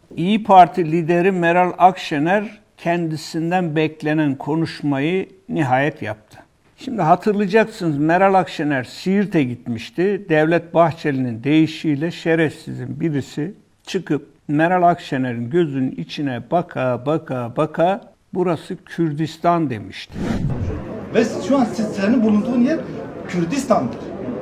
İYİ Parti lideri Meral Akşener kendisinden beklenen konuşmayı nihayet yaptı. Şimdi hatırlayacaksınız, Meral Akşener Siirt'e gitmişti. Devlet Bahçeli'nin deyişiyle şerefsizin birisi çıkıp Meral Akşener'in gözünün içine baka burası Kürdistan demişti. Ve şu an senin bulunduğun yer Kürdistan'dır.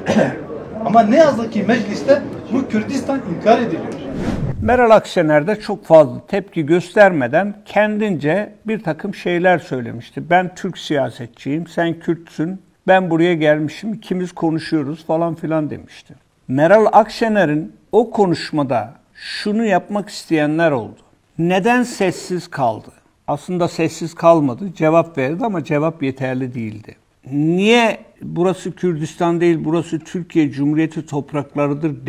Ama ne yazık ki mecliste bu Kürdistan inkar ediliyor. Meral Akşener de çok fazla tepki göstermeden kendince bir takım şeyler söylemişti. Ben Türk siyasetçiyim, sen Kürtsün, ben buraya gelmişim, ikimiz konuşuyoruz falan filan demişti. Meral Akşener'in o konuşmada şunu yapmak isteyenler oldu. Neden sessiz kaldı? Aslında sessiz kalmadı, cevap verdi ama cevap yeterli değildi. Niye burası Kürdistan değil, burası Türkiye Cumhuriyeti topraklarıdır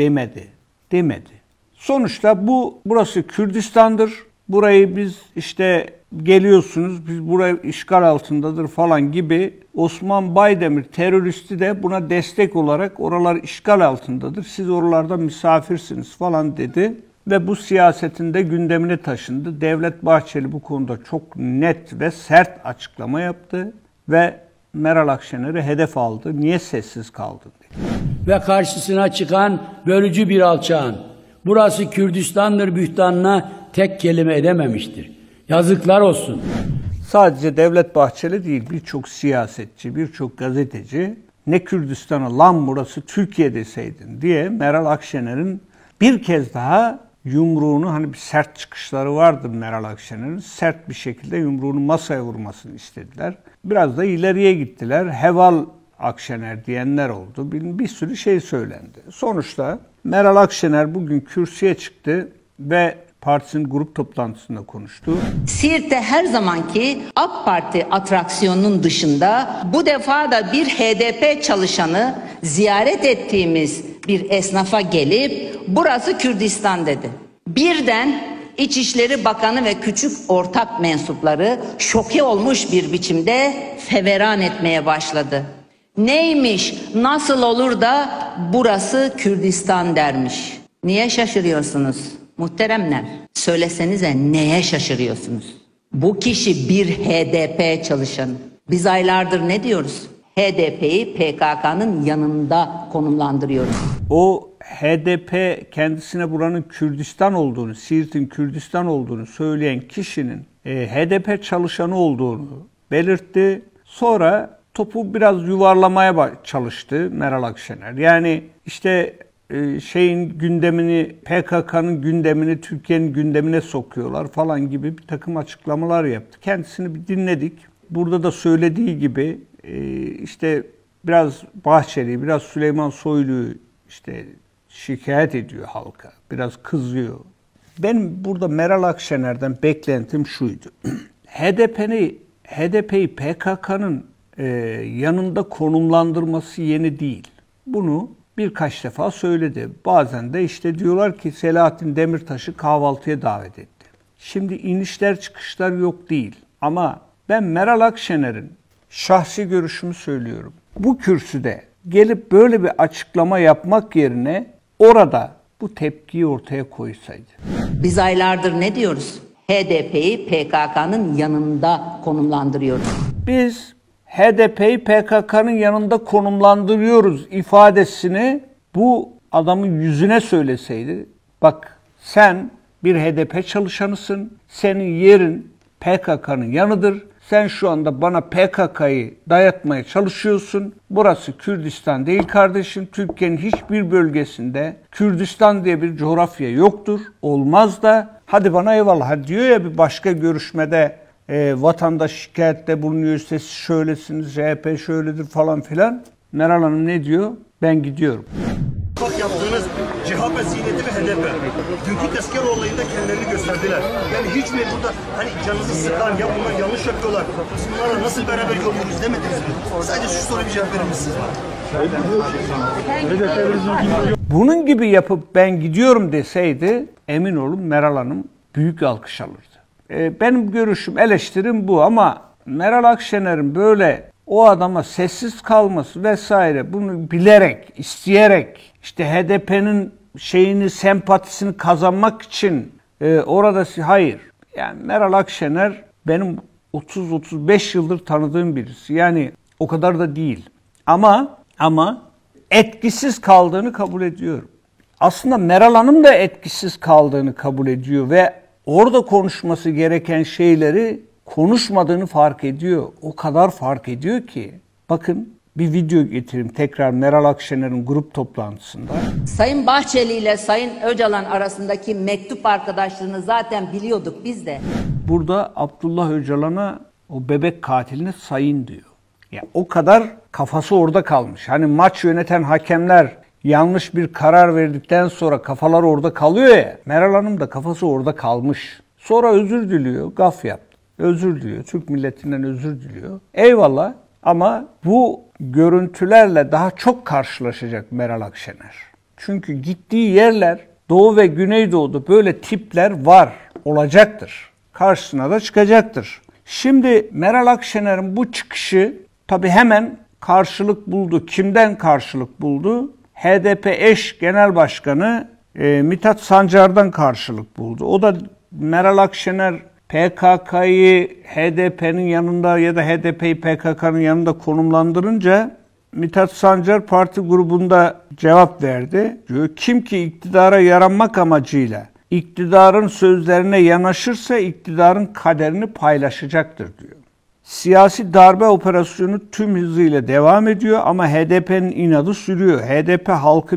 demedi. Sonuçta burası Kürdistan'dır. Burayı biz işte geliyorsunuz, biz burayı işgal altındadır falan gibi Osman Baydemir teröristi de buna destek olarak oralar işgal altındadır. Siz oralarda misafirsiniz falan dedi. Ve bu siyasetinde gündemine taşındı. Devlet Bahçeli bu konuda çok net ve sert açıklama yaptı. Ve Meral Akşener'i hedef aldı. Niye sessiz kaldın dedi. Ve karşısına çıkan bölücü bir alçağın burası Kürdistan'dır bühtanına tek kelime edememiştir. Yazıklar olsun. Sadece Devlet Bahçeli değil, birçok siyasetçi, birçok gazeteci ne Kürdistan'a lan burası Türkiye deseydin diye Meral Akşener'in bir kez daha yumruğunu, hani bir sert çıkışları vardı Meral Akşener'in, sert bir şekilde yumruğunu masaya vurmasını istediler. Biraz da ileriye gittiler. Heval Akşener diyenler oldu. Bir sürü şey söylendi. Sonuçta Meral Akşener bugün kürsüye çıktı ve partisinin grup toplantısında konuştu. Siirt'te her zamanki AK Parti atraksiyonunun dışında bu defa da bir HDP çalışanı ziyaret ettiğimiz bir esnafa gelip burası Kürdistan dedi. Birden İçişleri Bakanı ve küçük ortak mensupları şoke olmuş bir biçimde feveran etmeye başladı. Neymiş, nasıl olur da burası Kürdistan dermiş. Niye şaşırıyorsunuz muhteremler? Söylesenize, neye şaşırıyorsunuz? Bu kişi bir HDP çalışanı. Biz aylardır ne diyoruz? HDP'yi PKK'nın yanında konumlandırıyoruz. O HDP kendisine buranın Kürdistan olduğunu, Siirt'in Kürdistan olduğunu söyleyen kişinin HDP çalışanı olduğunu belirtti. Sonra topu biraz yuvarlamaya çalıştı Meral Akşener. Yani işte gündemini, PKK'nın gündemini Türkiye'nin gündemine sokuyorlar falan gibi bir takım açıklamalar yaptı. Kendisini bir dinledik. Burada da söylediği gibi işte biraz Bahçeli, biraz Süleyman Soylu'yu işte şikayet ediyor halka. Biraz kızıyor. Benim burada Meral Akşener'den beklentim şuydu. HDP'yi PKK'nın yanında konumlandırması yeni değil. Bunu birkaç defa söyledi. Bazen de işte diyorlar ki Selahattin Demirtaş'ı kahvaltıya davet etti. Şimdi inişler çıkışlar yok değil. Ama ben Meral Akşener'in şahsi görüşümü söylüyorum. Bu kürsüde gelip böyle bir açıklama yapmak yerine orada bu tepkiyi ortaya koysaydı. Biz aylardır ne diyoruz? HDP'yi PKK'nın yanında konumlandırıyoruz. Biz HDP'yi PKK'nın yanında konumlandırıyoruz ifadesini bu adamın yüzüne söyleseydi. Bak, sen bir HDP çalışanısın, senin yerin PKK'nın yanıdır. Sen şu anda bana PKK'yı dayatmaya çalışıyorsun. Burası Kürdistan değil kardeşim. Türkiye'nin hiçbir bölgesinde Kürdistan diye bir coğrafya yoktur. Olmaz da. Hadi bana eyvallah. Diyor ya bir başka görüşmede vatandaş şikayette bulunuyor. İşte siz şöylesiniz, CHP şöyledir falan filan. Meral Hanım ne diyor? Ben gidiyorum. Yaptığınız cihat ve ziyneti ve HDP. Dünkü tezkere olayında kendilerini gösterdiler. Yani hiç mi burada hani canınızı sıkan, ya bunlar yanlış yapıyorlar, biz bunlarla nasıl beraber yolluyoruz demediniz mi? Sadece şu soruya bir cevap verir misiniz? Bunun gibi yapıp ben gidiyorum deseydi emin olun Meral Hanım büyük alkış alırdı. Benim görüşüm, eleştirim bu ama Meral Akşener'in böyle o adama sessiz kalması vesaire, bunu bilerek, isteyerek, işte HDP'nin sempatisini kazanmak için Orada hayır. Yani Meral Akşener benim 30-35 yıldır tanıdığım birisi. Yani o kadar da değil. Ama etkisiz kaldığını kabul ediyorum. Aslında Meral Hanım da etkisiz kaldığını kabul ediyor ve orada konuşması gereken şeyleri konuşmadığını fark ediyor. O kadar fark ediyor ki. Bakın bir video getireyim tekrar Meral Akşener'in grup toplantısında. Sayın Bahçeli ile Sayın Öcalan arasındaki mektup arkadaşlığını zaten biliyorduk biz de. Burada Abdullah Öcalan'a o bebek katiline sayın diyor. Ya o kadar kafası orada kalmış. Hani maç yöneten hakemler yanlış bir karar verdikten sonra kafalar orada kalıyor ya. Meral Hanım da kafası orada kalmış. Sonra özür diliyor, gaf yaptı. Özür diliyor, Türk milletinden özür diliyor. Eyvallah ama bu görüntülerle daha çok karşılaşacak Meral Akşener. Çünkü gittiği yerler Doğu ve Güneydoğu'da böyle tipler var, olacaktır. Karşısına da çıkacaktır. Şimdi Meral Akşener'in bu çıkışı tabii hemen karşılık buldu. Kimden karşılık buldu? HDP eş genel başkanı Mithat Sancar'dan karşılık buldu. O da Meral Akşener PKK'yı HDP'nin yanında ya da HDP'yi PKK'nın yanında konumlandırınca Mithat Sancar parti grubunda cevap verdi. Diyor, kim ki iktidara yaranmak amacıyla iktidarın sözlerine yanaşırsa iktidarın kaderini paylaşacaktır diyor. Siyasi darbe operasyonu tüm hızıyla devam ediyor ama HDP'nin inadı sürüyor. HDP halkın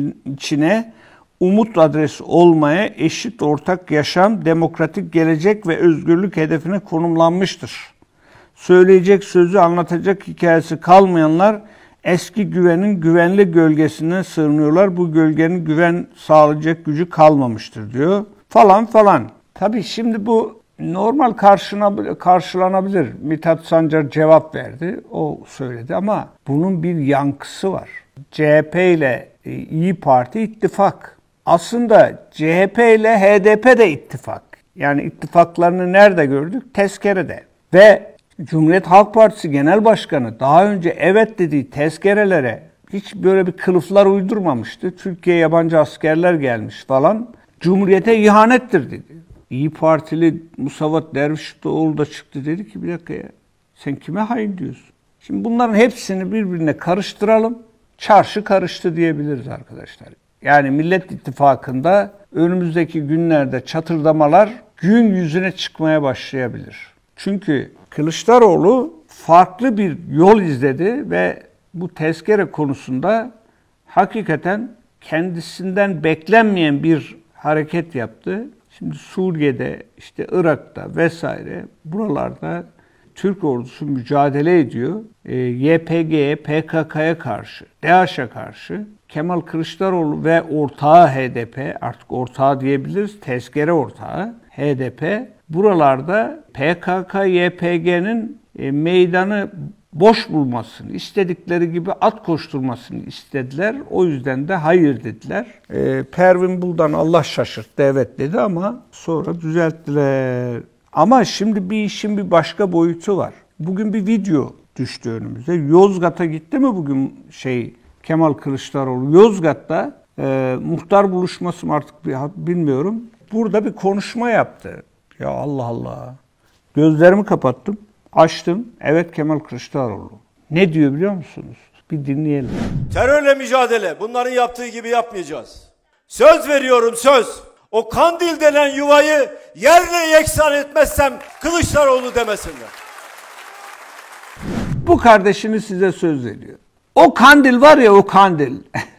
içine umut adresi olmaya, eşit ortak yaşam, demokratik gelecek ve özgürlük hedefine konumlanmıştır. Söyleyecek sözü, anlatacak hikayesi kalmayanlar eski güvenin güvenli gölgesine sığınıyorlar. Bu gölgenin güven sağlayacak gücü kalmamıştır diyor. Falan falan. Tabii şimdi bu normal karşılanabilir. Mithat Sancar cevap verdi. O söyledi ama bunun bir yankısı var. CHP ile İYİ Parti ittifak. Aslında CHP ile HDP de ittifak. Yani ittifaklarını nerede gördük? Tezkerede. Ve Cumhuriyet Halk Partisi Genel Başkanı daha önce evet dediği tezkerelere hiç böyle bir kılıflar uydurmamıştı. Türkiye'ye yabancı askerler gelmiş falan. Cumhuriyete ihanettir dedi. İYİ Partili Musavat Dervişoğlu da çıktı dedi ki bir dakika ya sen kime hain diyorsun? Şimdi bunların hepsini birbirine karıştıralım. Çarşı karıştı diyebiliriz arkadaşlar. Yani Millet İttifakı'nda önümüzdeki günlerde çatırdamalar gün yüzüne çıkmaya başlayabilir. Çünkü Kılıçdaroğlu farklı bir yol izledi ve bu tezkere konusunda hakikaten kendisinden beklenmeyen bir hareket yaptı. Şimdi Suriye'de, işte Irak'ta vesaire buralarda Türk ordusu mücadele ediyor. YPG'ye, PKK'ya karşı, DAEŞ'e karşı. Kemal Kılıçdaroğlu ve ortağı HDP, artık ortağı diyebiliriz, tezkere ortağı HDP. Buralarda PKK, YPG'nin meydanı boş bulmasını, istedikleri gibi at koşturmasını istediler. O yüzden de hayır dediler. Pervin Buldan Allah şaşırttı evet dedi ama sonra düzelttiler. Ama şimdi bir işin bir başka boyutu var. Bugün bir video düştü önümüze. Yozgat'a gitti mi bugün Kemal Kılıçdaroğlu? Yozgat'ta muhtar buluşması mı artık bilmiyorum. Burada bir konuşma yaptı. Ya Allah Allah. Gözlerimi kapattım. Açtım. Evet Kemal Kılıçdaroğlu. Ne diyor biliyor musunuz? Bir dinleyelim. Terörle mücadele. Bunların yaptığı gibi yapmayacağız. Söz veriyorum söz. O Kandil denen yuvayı yerle yeksan etmezsem Kılıçdaroğlu demesinler. Bu kardeşini size söz veriyor. O kandil var ya o kandil.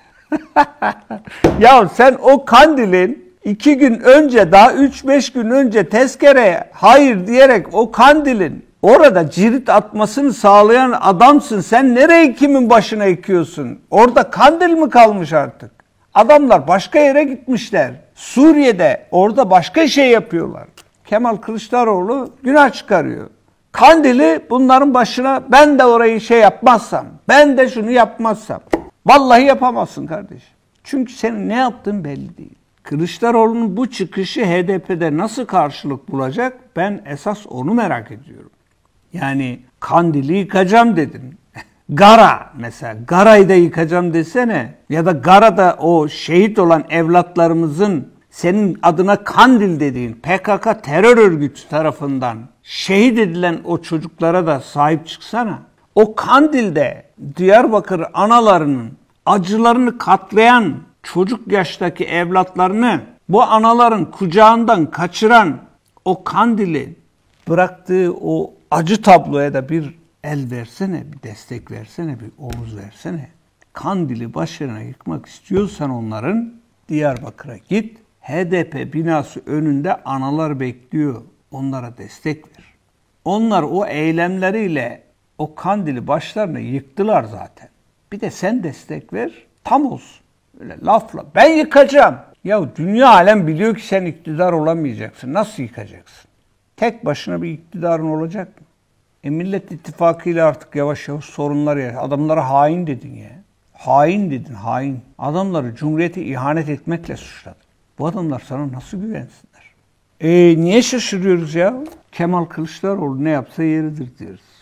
Ya sen o kandilin 2 gün önce daha 3-5 gün önce tezkereye hayır diyerek o kandilin orada cirit atmasını sağlayan adamsın. Sen nereye kimin başına ekiyorsun? Orada kandil mi kalmış artık? Adamlar başka yere gitmişler. Suriye'de orada başka şey yapıyorlar. Kemal Kılıçdaroğlu günah çıkarıyor. Kandili bunların başına ben de orayı yapmazsam, ben de şunu yapmazsam. Vallahi yapamazsın kardeşim. Çünkü senin ne yaptığın belli değil. Kılıçdaroğlu'nun bu çıkışı HDP'de nasıl karşılık bulacak? Ben esas onu merak ediyorum. Yani Kandil'i yıkacağım dedin. Gara mesela. Gara'yı da yıkacağım desene. Ya da Gara'da o şehit olan evlatlarımızın senin adına Kandil dediğin PKK terör örgütü tarafından şehit edilen o çocuklara da sahip çıksana. O Kandil'de Diyarbakır analarının acılarını katlayan çocuk yaştaki evlatlarını bu anaların kucağından kaçıran o Kandil'i bıraktığı o acı tabloya da bir el versene, bir destek versene, bir omuz versene. Kandil'i başlarına yıkmak istiyorsan onların Diyarbakır'a git. HDP binası önünde analar bekliyor. Onlara destek ver. Onlar o eylemleriyle o Kandil'i başlarına yıktılar zaten. Bir de sen destek ver, tam olsun. Öyle lafla ben yıkacağım. Ya dünya alem biliyor ki sen iktidar olamayacaksın. Nasıl yıkacaksın? Tek başına bir iktidarın olacak mı? Millet İttifakı ile artık yavaş yavaş sorunlar yaşıyor. Adamlara hain dedin ya. Hain dedin, hain. Adamları Cumhuriyete ihanet etmekle suçladın. Bu adamlar sana nasıl güvensinler? Niye şaşırıyoruz ya? Kemal Kılıçdaroğlu ne yapsa yeridir diyoruz.